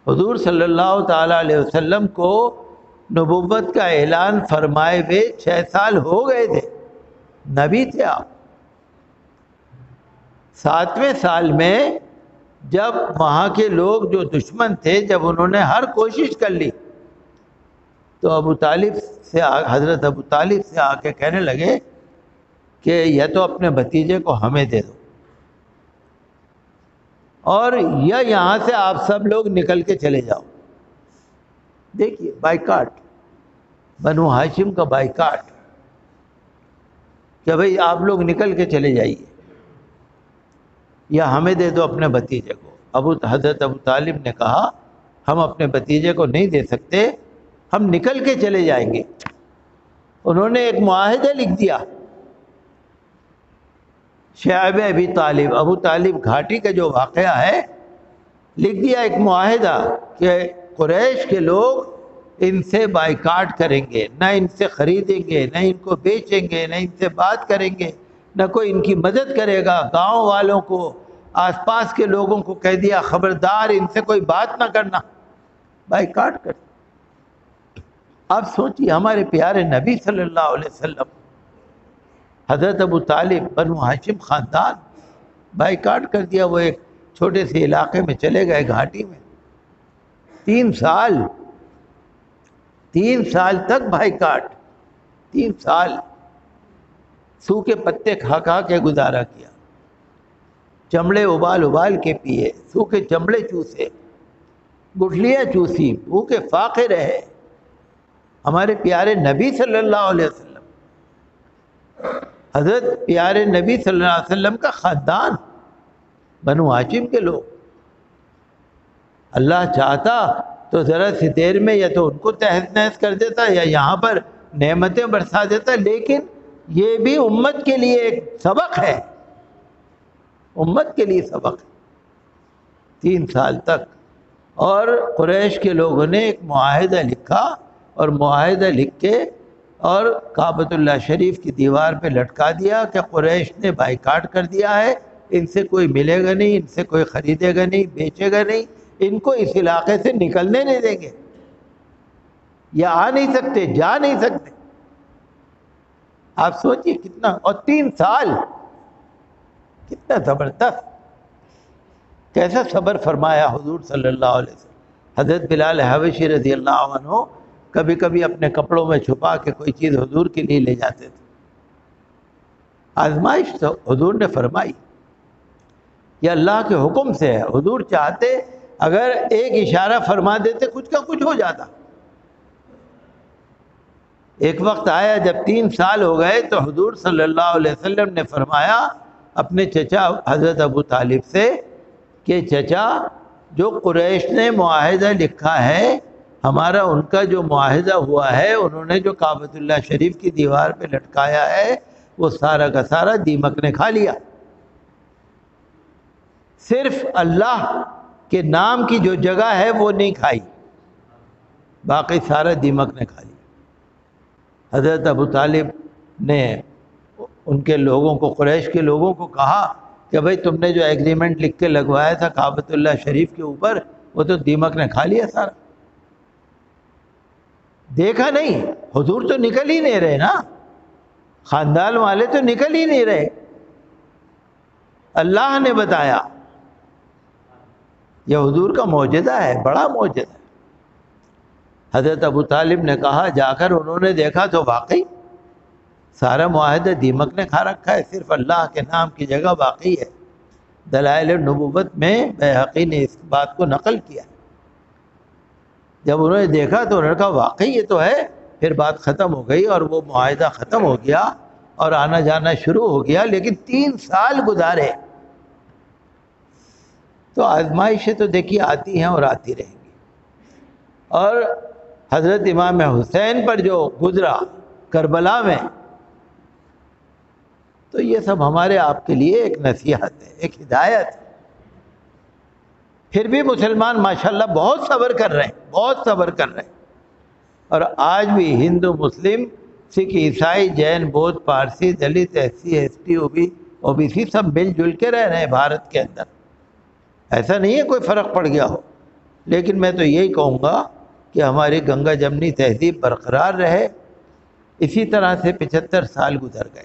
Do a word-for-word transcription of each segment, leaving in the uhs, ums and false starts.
حضور صلی اللہ تعالیٰ علیہ وسلم کو نبوت کا اعلان فرمائے ہوئے چھ سال ہو گئے تھے، نبی تھے آپ۔ ساتویں سال میں جب وہاں کے لوگ جو دشمن تھے، جب انہوں نے ہر کوشش کر لی تو ابو طالب سے حضرت ابو طالب سے آ کے کہنے لگے کہ یا تو اپنے بھتیجے کو ہمیں دے دو، اور یا یہاں سے آپ سب لوگ نکل کے چلے جاؤ۔ دیکھیے بائیکاٹ، بنو ہاشم کا بائیکاٹ، کہ بھئی آپ لوگ نکل کے چلے جائیے یا ہمیں دے دو اپنے بھتیجے کو۔ ابو حضرت ابو طالب نے کہا ہم اپنے بھتیجے کو نہیں دے سکتے، ہم نکل کے چلے جائیں گے۔ انہوں نے ایک معاہدہ لکھ دیا، شعب ابی طالب، ابو طالب گھاٹی کا جو واقعہ ہے، لکھ دیا ایک معاہدہ کہ قریش کے لوگ ان سے بائیکاٹ کریں گے، نہ ان سے خریدیں گے، نہ ان کو بیچیں گے، نہ ان سے بات کریں گے، نہ کوئی ان کی مدد کرے گا۔ گاؤں والوں کو، آس پاس کے لوگوں کو کہہ دیا خبردار ان سے کوئی بات نہ کرنا، بائیکاٹ کر۔ اب سوچیے ہمارے پیارے نبی صلی اللہ علیہ وسلم، حضرت ابو طالب، بنو ہاشم خاندان، بائیکاٹ کر دیا۔ وہ ایک چھوٹے سے علاقے میں چلے گئے گھاٹی میں، تین سال تین سال تک بائیکاٹ، تین سال سوکھے پتے کھا کھا کے گزارا کیا، چمڑے ابال ابال کے پیے، سوکھے چمڑے چوسے، گٹھلیاں چوسی، بھوکے فاقے رہے۔ ہمارے پیارے نبی صلی اللہ علیہ وسلم، حضرت پیارے نبی صلی اللہ علیہ وسلم کا خاندان، بنو ہاشم کے لوگ، اللہ چاہتا تو ذرا سی دیر میں یا تو ان کو تہس نہس کر دیتا یا یہاں پر نعمتیں برسا دیتا، لیکن یہ بھی امت کے لیے ایک سبق ہے، امت کے لیے سبق ہے۔ تین سال تک، اور قریش کے لوگوں نے ایک معاہدہ لکھا، اور معاہدہ لکھ کے اور کعبۃ اللہ شریف کی دیوار پہ لٹکا دیا کہ قریش نے بائیکاٹ کر دیا ہے، ان سے کوئی ملے گا نہیں، ان سے کوئی خریدے گا نہیں، بیچے گا نہیں، ان کو اس علاقے سے نکلنے نہیں دیں گے، یا آ نہیں سکتے، جا نہیں سکتے۔ آپ سوچئے کتنا، اور تین سال، کتنا زبردست، کیسا صبر فرمایا حضور صلی اللہ علیہ وسلم۔ حضرت بلال حبشی رضی اللہ عنہ کبھی کبھی اپنے کپڑوں میں چھپا کے کوئی چیز حضور کے لیے لے جاتے تھے۔ آزمائش تو حضور نے فرمائی، یہ اللہ کے حکم سے ہے، حضور چاہتے اگر ایک اشارہ فرما دیتے کچھ کا کچھ ہو جاتا۔ ایک وقت آیا جب تین سال ہو گئے تو حضور صلی اللہ علیہ وسلم نے فرمایا اپنے چچا حضرت ابو طالب سے کہ چچا، جو قریش نے معاہدہ لکھا ہے، ہمارا ان کا جو معاہدہ ہوا ہے، انہوں نے جو کعبۃ اللہ شریف کی دیوار پہ لٹکایا ہے، وہ سارا کا سارا دیمک نے کھا لیا۔ صرف اللہ کے نام کی جو جگہ ہے وہ نہیں کھائی، باقی سارا دیمک نے کھا لیا۔ حضرت ابو طالب نے ان کے لوگوں کو، قریش کے لوگوں کو کہا کہ بھئی تم نے جو ایگریمنٹ لکھ کے لگوایا تھا کعبۃ اللہ شریف کے اوپر، وہ تو دیمک نے کھا لیا سارا۔ دیکھا نہیں، حضور تو نکل ہی نہیں رہے نا، خاندان والے تو نکل ہی نہیں رہے، اللہ نے بتایا۔ یہ حضور کا معجزہ ہے، بڑا معجزہ ہے۔ حضرت ابو طالب نے کہا، جا کر انہوں نے دیکھا تو واقعی سارا معاہدہ دیمک نے کھا رکھا ہے، صرف اللہ کے نام کی جگہ باقی ہے۔ دلائل النبوت میں بیہقی نے اس بات کو نقل کیا۔ جب انہوں نے دیکھا تو انہوں نے کہا واقعی یہ تو ہے، پھر بات ختم ہو گئی اور وہ معاہدہ ختم ہو گیا اور آنا جانا شروع ہو گیا، لیکن تین سال گزارے۔ تو آزمائشیں تو دیکھیے آتی ہیں اور آتی رہیں گی، اور حضرت امام حسین پر جو گزرا کربلا میں، تو یہ سب ہمارے آپ کے لیے ایک نصیحت ہے، ایک ہدایت ہے۔ پھر بھی مسلمان ماشاءاللہ بہت صبر کر رہے ہیں، بہت صبر کر رہے ہیں، اور آج بھی ہندو، مسلم، سکھ، عیسائی، جین، بودھ، پارسی، دلت، S C, S T, O B O B C سب مل جل کے رہ رہے ہیں بھارت کے اندر۔ ایسا نہیں ہے کوئی فرق پڑ گیا ہو۔ لیکن میں تو یہی کہوں گا کہ ہماری گنگا جمنی تہذیب برقرار رہے۔ اسی طرح سے پچہتر سال گزر گئے،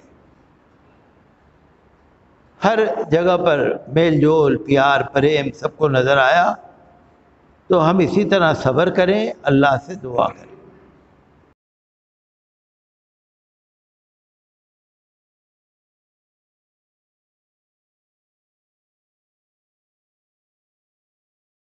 ہر جگہ پر میل جول، پیار، پریم سب کو نظر آیا، تو ہم اسی طرح صبر کریں، اللہ سے دعا کریں۔